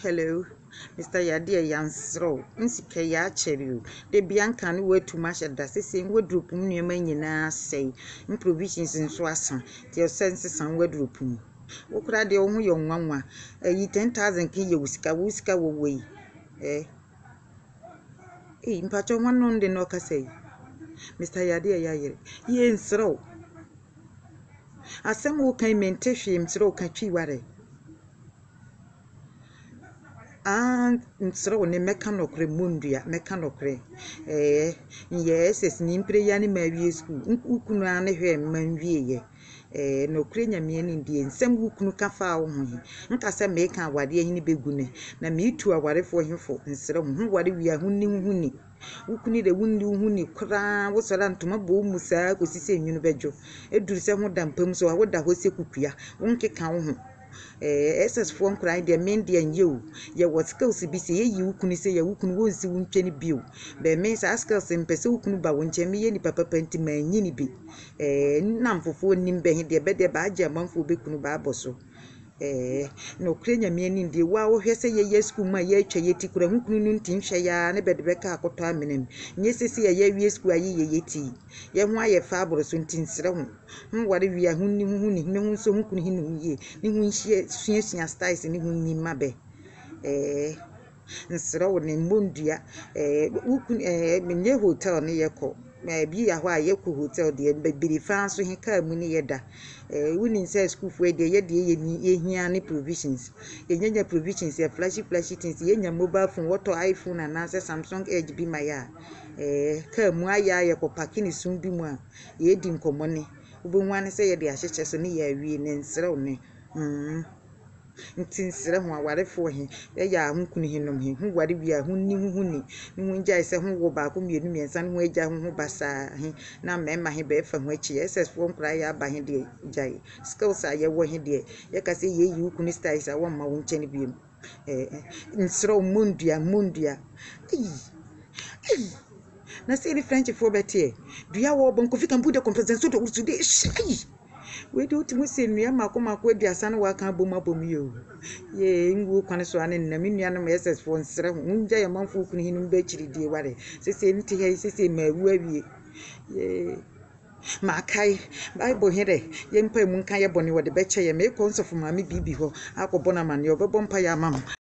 Hello, Mr. Yadia Yansro. Nsika ya chere. De bianca no wetu masha da sese wardrobe mu nyema nyina sei. Provisions nso asa. Ti sense san wardrobe mu. Wokura de wo ho ye nwanwa. Yi 10,000 ki ye wusika wo wei. Mpacho nwanno de no kasei. Mr. Yadia yayere. Ye nsro. Asem wo kan mente hwe msro kan twi ware. Nsro ne meka nokre mundua meka nokre yes ni mpre ya ni mawie school ukunu ane hwe manwie ye nokre nyame ni die nsem ukunu ka fa wo ho nka se meka awade ahini begune na metu awarefo hifo nsro ho ware wia huni ukuni de wunni huni kra wo sora ntoma bo mu saa kosise nwunu bejo eduru se ho dampam so awoda ho se kukua wonkeka wo ho SS4 nkran de men de anyew ye what skills bi se ye yi ukunu se ye ukunu wonsi wuntwe ni bio be men sa skills mpese ukunu ba wonche me ye ni papa panti manyi ni bi namfofo nim be he de be de ba agye manfo be kunu ba aboso no krenya me ni de wa wo hwese ye school ma ye atwa ye ti kura hukunu nu ntin hwe ya ne be de be ka akoto amenem nye sese ye wie school ayi ye ti ye ho aye fa aboro so ntin sere ho ware wia huni me hu so hukunu hinu ye ni hu hie suasua styles ni hu ni mabe nsere wo ne mbondua ukunu menye hotel ne ye ko bi ya ho aye ko hotel de bibiri fa so he ka mu ni ye da wuni say school for de ye de ye ni ehia ne provisions enyanya provisions ya flashy things ye nya mobile phone what iPhone and na Samsung Edge bi maya ka mu aya ye ko pakini sum bi mu a ye di nkomo ne obo ane say ye de ahyeche so ne ya awie ne nsere wo ne ntinsere ho awarefo he ya hunkunu hinom he hu ware wia hunni huni ni hu ngai se hu wo ba ko mienu miensa ne hu agya hu basa he na mema he be fa hu achi SS4 nkra ya ba he de gai skills aye wo he de ye ka se ye yi hukunu styles a wo ma wo nche ne biem nsere mundua na se French fo bete dua wo bon ko fika mbude compensation to ursu de we do to say nua makoma aduasa no waka abom yo ye ngu kwane so ane na menua no SS4 nsere ho nja ye manfo ukunu hinu be chiri die ware sese nti he sese mawu awie ye makai bible here ye mpa mu nka ye bone wode be che ye me konsofo maame bibi ho akobona mane obebo mpa ya mam